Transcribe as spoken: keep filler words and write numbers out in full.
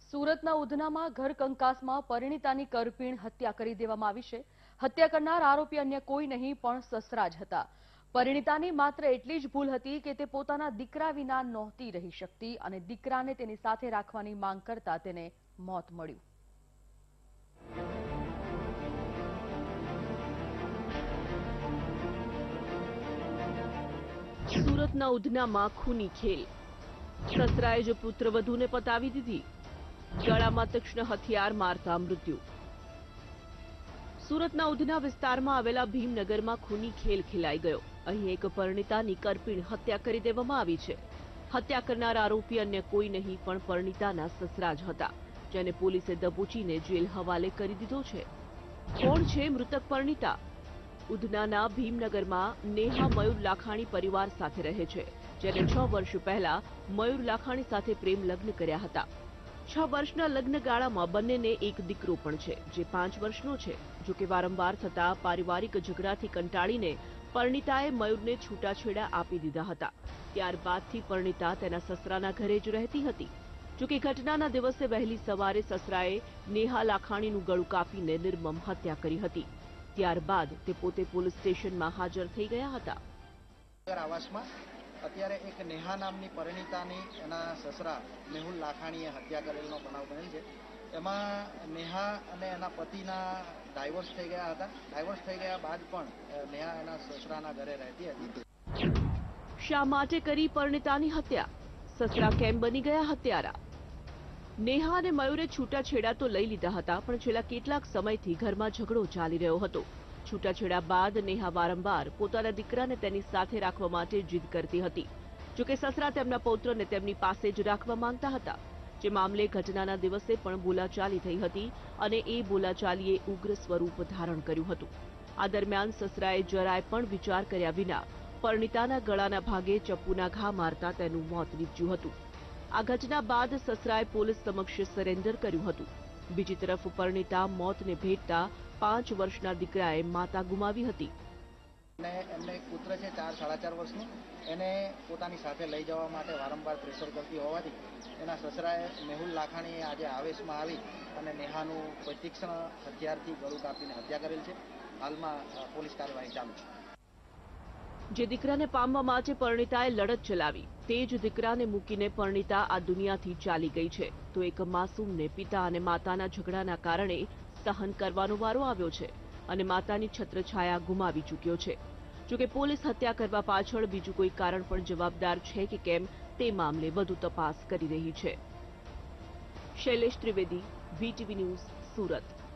સુરતના ઉધનામાં ઘર કંકાસમાં પરિણીતાની કરપીણ હત્યા કરી દેવામાં આવી છે। હત્યા કરનાર આરોપી અન્ય કોઈ નહીં પણ સસરા જ હતા। પરિણીતાની માત્ર એટલી જ ભૂલ હતી કે તે પોતાના દીકરા વિના નહોતી રહી શકતી અને દીકરાને તેની સાથે રાખવાની માંગ કરતા તેને મોત મળ્યું। સુરતના ઉધનામાં ખૂની ખેલ। સસરાએ જ પુત્રવધૂને પતાવી દીધી। ગળામાં તીક્ષ્ણ હથિયાર મારતા મૃત્યુ। સુરતના ઉધના વિસ્તારમાં આવેલા ભીમનગરમાં ખૂની ખેલ ખેલાઈ ગયો। અહીં એક પરિણીતાની કરપીણ હત્યા કરી દેવામાં આવી છે। હત્યા કરનાર આરોપી અન્ય કોઈ નહીં પણ પરિણીતાના સસરા જ હતા, જેને પોલીસે દબોચીને જેલ હવાલે કરી દીધો છે। કોણ છે મૃતક પરિણીતા? ઉધનાના ભીમનગરમાં નેહા મયુર લાખાણી પરિવાર સાથે રહે છે, જેને છ વર્ષ પહેલા મયુર લાખાણી સાથે પ્રેમ લગ્ન કર્યા હતા। છ વર્ષના લગ્ન ગાળામાં બંનેને એક દીકરો પણ છે, જે પાંચ વર્ષનો છે। જો કે વારંવાર થતા પારિવારિક ઝઘડાથી કંટાળીને પરિણીતાએ મયુરને છૂટાછેડા આપી દીધા હતા। ત્યારબાદથી પરિણીતા તેના સસરાના ઘરે જ રહેતી હતી। જો કે ઘટનાના દિવસે વહેલી સવારે સસરાએ નેહા લાખાણીનું ગળું કાપીને નિર્મમ હત્યા કરી હતી। ત્યારબાદ તે પોતે પોલીસ સ્ટેશનમાં હાજર થઈ ગયા હતા। આવાસમાં અત્યારે એક નેહા નામની પરિણીતાની એના સસરા મેહુલ લાખાણીએ હત્યા કરેલનો બનાવ બનેલ છે। એમાં નેહા અને એના પતિના ડાયવોર્સ થઈ ગયા હતા। ડાયવોર્સ થઈ ગયા બાદ પણ નેહા એના સસરાના ઘરે રહેતી હતી। શા માટે કરી પરિણીતાની હત્યા? સસરા કેમ બની ગયા હત્યારા? નેહા અને મયુરે છૂટાછેડા તો લઈ લીધા હતા, પણ છેલ્લા કેટલાક સમયથી ઘરમાં ઝઘડો ચાલી રહ્યો હતો। છૂટાછેડા બાદ નેહા વારંવાર પોતાના દીકરાને તેની સાથે રાખવા માટે જીદ કરતી હતી। જોકે સસરા તેમના પૌત્રને તેમની પાસે જ રાખવા માંગતા હતા, જે મામલે ઘટનાના દિવસે પણ બોલાચાલી થઈ હતી અને એ બોલાચાલીએ ઉગ્ર સ્વરૂપ ધારણ કર્યું હતું। આ દરમિયાન સસરાએ જરાય પણ વિચાર કર્યા વિના પરિણીતાના ગળાના ભાગે ચપ્પુના ઘા મારતા તેનું મોત નીપજ્યું હતું। આ ઘટના બાદ સસરાએ પોલીસ સમક્ષ સરેન્ડર કર્યું હતું। બીજી તરફ પરિણીતા મોતને ભેટતા પાંચ વર્ષના દીકરાએ માતા ગુમાવી હતી। અને એમને એક પુત્ર છે ચાર સાડા ચાર વર્ષનું। એને પોતાની સાથે લઈ જવા માટે વારંવાર પ્રેશર કરતી હોવાથી એના સસરાએ મેહુલ લાખાણીએ આજે આવેશમાં આવી અને નેહાનું કોઈ તીક્ષ્ણ હથિયારથી ગળું કાપીને હત્યા કરેલ છે। હાલમાં પોલીસ કાર્યવાહી ચાલુ છે। જે દીકરાને પામવા માટે પરિણીતાએ લડત ચલાવી, તે જ દીકરાને મૂકીને પરિણીતા આ દુનિયાથી ચાલી ગઈ છે, તો એક માસૂમને પિતા અને માતાના ઝઘડાના કારણે સહન કરવાનો વારો આવ્યો છે અને માતાની છત્રછાયા ગુમાવી ચૂક્યો છે। જોકે પોલીસ હત્યા કરવા પાછળ બીજું કોઈ કારણ પણ જવાબદાર છે કે કેમ તે મામલે વધુ તપાસ કરી રહી છે। Shailesh Trivedi, VTV news, Surat.